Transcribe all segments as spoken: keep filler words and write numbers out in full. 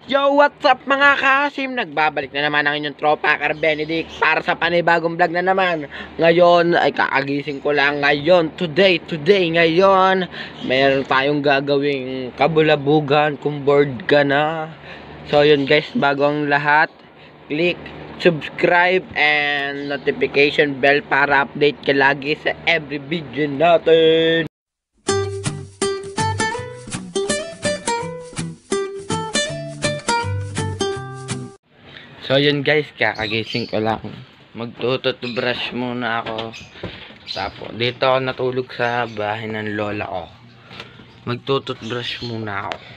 Yo, what's up mga kasim? Nagbabalik na naman ang inyong tropa, Car Benedict, para sa panibagong vlog na naman. Ngayon, ay kakagising ko lang ngayon, today, today, ngayon, meron tayong gagawing kabulabugan kung bored ka na. So yun guys, bago ang lahat, click subscribe and notification bell para update ka lagi sa every video natin. So yun guys, kakagising ko lang. Magtututubrush muna ako. Tapos dito ako natulog sa bahay ng lola ko. Magtututubrush muna ako.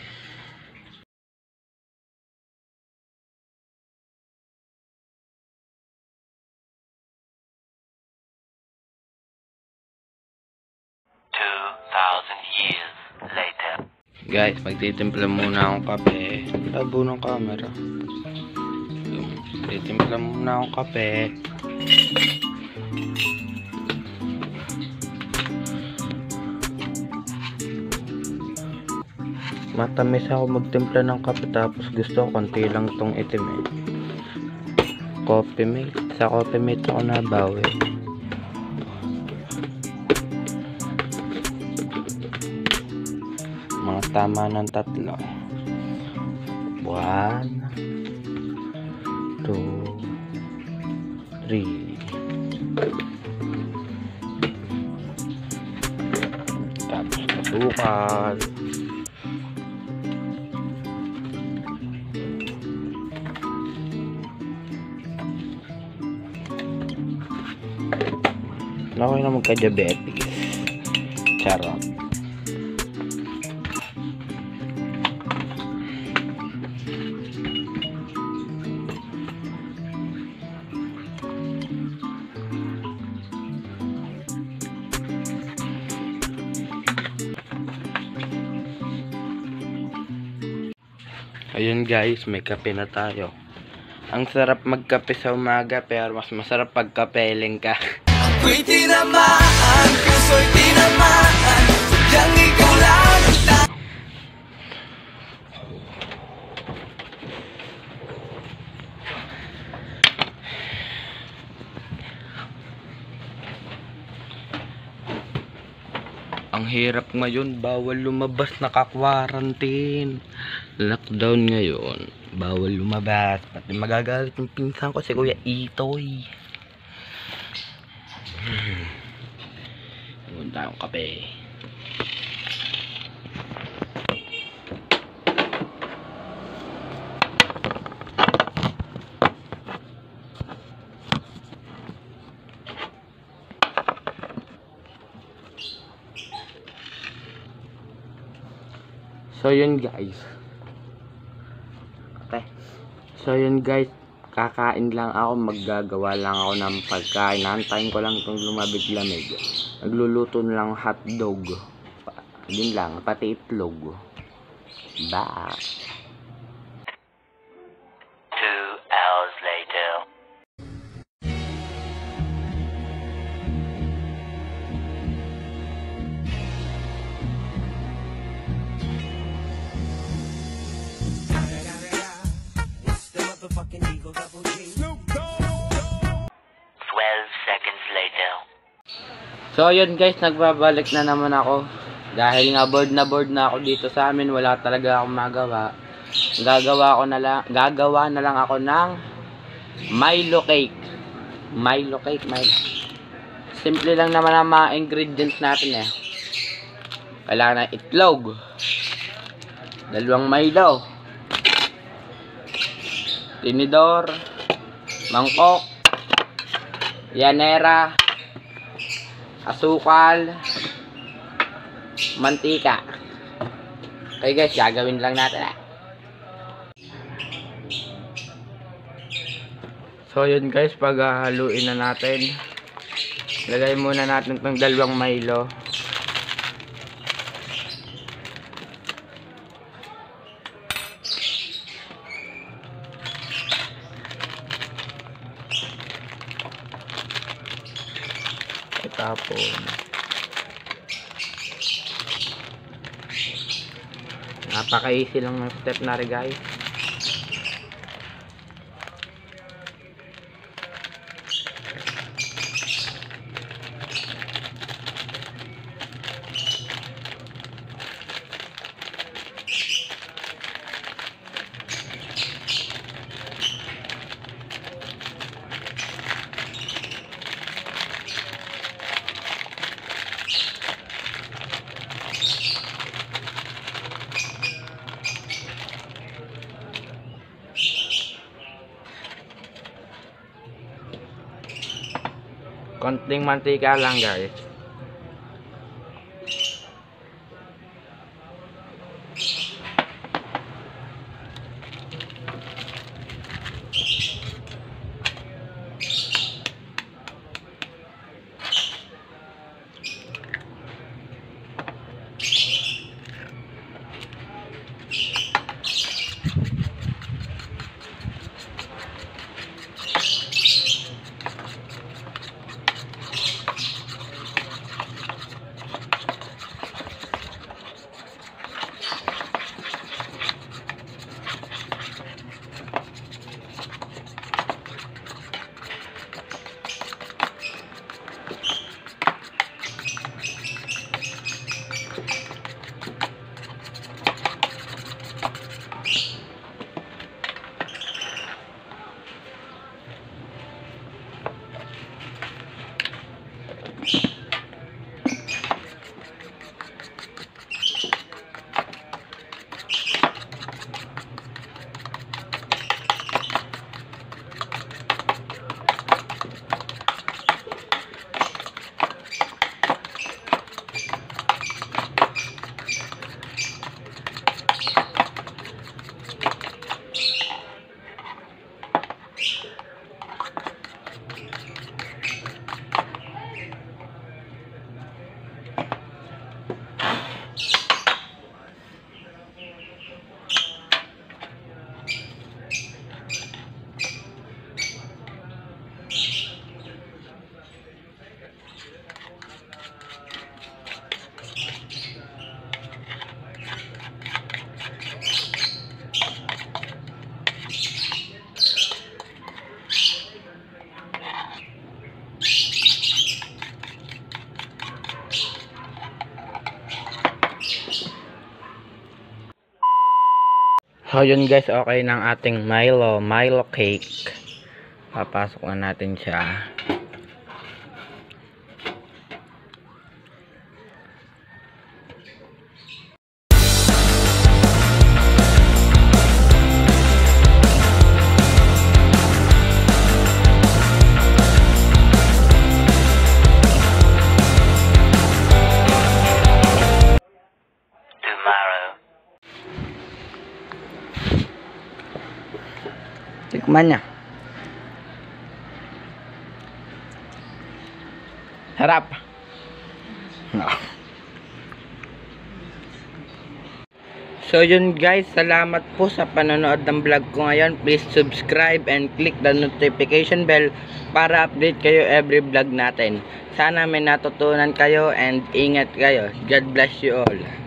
two thousand years later. Guys, magtitimpla muna akong kape. Labo ng camera. Titimpla muna akong kape. Matamis ako magtimpla ng kape, tapos gusto ko konti lang tong itim eh. Coffee mate. Sa coffee mate ako nabawi. Mga tama ng tatlo. One, two, three. Tapos kasukal. Okay na magka-diabetic. Charot. Ayun guys, may kape na tayo. Ang sarap magkape sa umaga, pero mas masarap pag kapeling ka. Ako'y tinamaan, puso'y tinamaan, sadyang ikaw lang ang Ang hirap ngayon, bawal lumabas, naka-quarantine. Lockdown ngayon, bawal lumabas. Pati magagalit yung pinsan ko si Kuya Itoy. Hmm. Yun tayong kape. So yun guys. Okay. So yun guys, kakain lang ako, maggagawa lang ako ng pagkain. Nantayin ko lang itong lumabig-lamig. Nagluluto na lang hotdog. Yun lang, pati itlog. Ba. Two hours later. Twelve seconds later. So yun guys, nagbabalik na naman ako. Dahil nga bored na bored na ako dito sa amin, wala talaga akong magawa. Gagawa ko na lang, gagawa na lang ako ng Milo cake. Milo cake, Milo. Simple lang naman ang mga ingredients natin eh. Kailangan ng itlog, dalawang Milo, tinidor, mangkok, yanera, asukal, mantika. Okay guys, gagawin lang natin eh. So yun guys, paghahaluin na natin. Lagay muna natin itong dalawang Milo. Tapos napaka-easy lang ng step na rin guys. Konting mantika lang guys. So yun guys, okay ng ating Milo, Milo cake. Papasok na natin siya. Tomorrow. Tikman niya. Harap. So yun guys, salamat po sa panonood ng vlog ko ngayon. Please subscribe and click the notification bell para update kayo every vlog natin. Sana may natutunan kayo and ingat kayo. God bless you all.